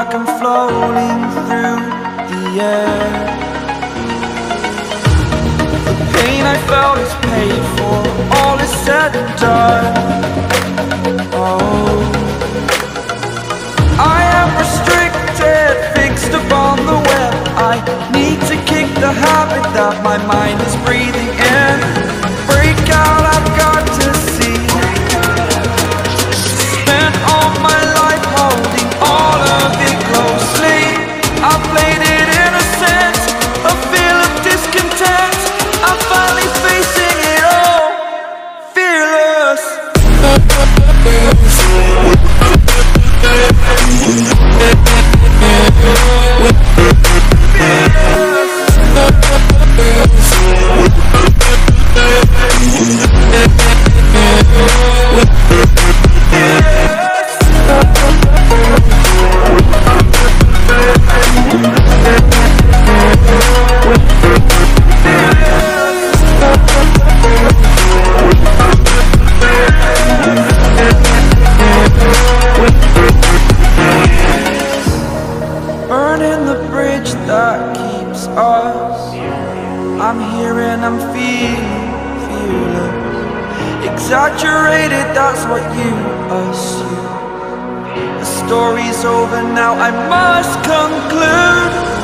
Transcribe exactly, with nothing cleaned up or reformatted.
like I'm floating through the air. The pain I felt is paid for, all is said and done. Oh, I am restricted, fixed upon the web. I need to kick the habit that my mind is breathing in. Break out, I've got to see. Spent all my life holding all of it closely. I played it innocent, a feel of discontent. I'm finally facing it all, fearless. Burning the bridge that keeps us. I'm here and I'm feeling fearless. Exaggerated, that's what you assume. The story's over now, I must conclude.